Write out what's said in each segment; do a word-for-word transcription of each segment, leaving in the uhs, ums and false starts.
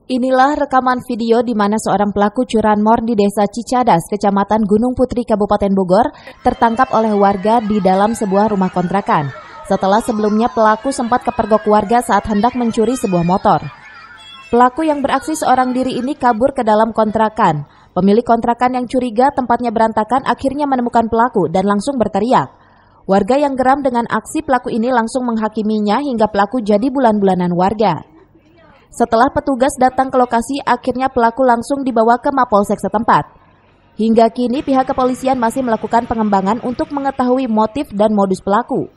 Inilah rekaman video di mana seorang pelaku curanmor di Desa Cicadas, Kecamatan Gunung Putri, Kabupaten Bogor, tertangkap oleh warga di dalam sebuah rumah kontrakan. Setelah sebelumnya pelaku sempat kepergok warga saat hendak mencuri sebuah motor. Pelaku yang beraksi seorang diri ini kabur ke dalam kontrakan. Pemilik kontrakan yang curiga tempatnya berantakan akhirnya menemukan pelaku dan langsung berteriak. Warga yang geram dengan aksi pelaku ini langsung menghakiminya hingga pelaku jadi bulan-bulanan warga. Setelah petugas datang ke lokasi, akhirnya pelaku langsung dibawa ke Mapolsek setempat. Hingga kini pihak kepolisian masih melakukan pengembangan untuk mengetahui motif dan modus pelaku.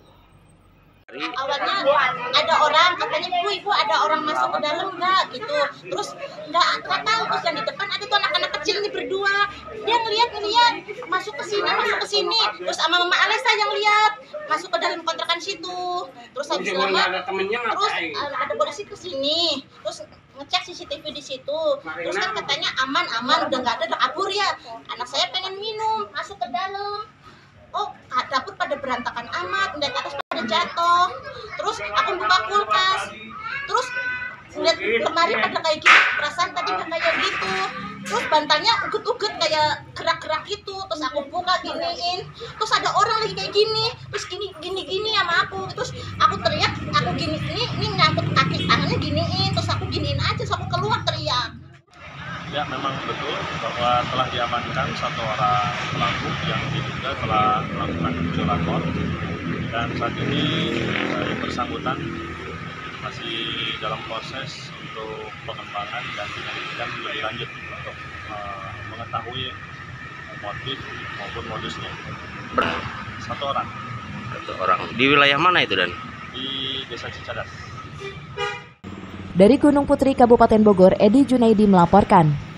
Awalnya ada orang katanya ibu ibu ada orang masuk ke dalam nggak gitu, terus nggak nggak tahu, terus yang di depan ada tuh anak-anak kecil ini berdua, dia ngeliat ngeliat masuk ke sini masuk ke sini, terus sama mama Alesa yang lihat masuk ke dalam kontrakan situ, terus habis lama terus ada polisi ke sini, terus ngecek C C T V di situ, terus kan katanya aman aman udah nggak ada, udah kabur ya, anak saya pengen minum masuk ke dalam. Oh, dapur pada berantakan amat, dari atas pada jatuh. Terus aku buka kulkas, terus lihat lemari pada kayak gitu, perasaan tadi nggak kayak gitu. Terus bantalnya ugut-ugut kayak gerak-gerak gitu. Terus aku buka giniin, terus ada orang lagi kayak gini, terus gini gini gini sama aku. Terus aku teriak, aku gini ini ini nyangkut kaki tangannya giniin, terus aku giniin aja, terus aku keluar teriak. Ya, memang betul bahwa telah diamankan satu orang pelaku yang diduga telah melakukan curanmor, dan saat ini yang bersangkutan masih dalam proses untuk pengembangan dan penyelidikan lebih lanjut untuk uh, mengetahui motif maupun modusnya. Satu orang. Satu orang. Di wilayah mana itu, Dan? Di Desa Cicadas. Dari Gunung Putri, Kabupaten Bogor, Edi Junaidi melaporkan.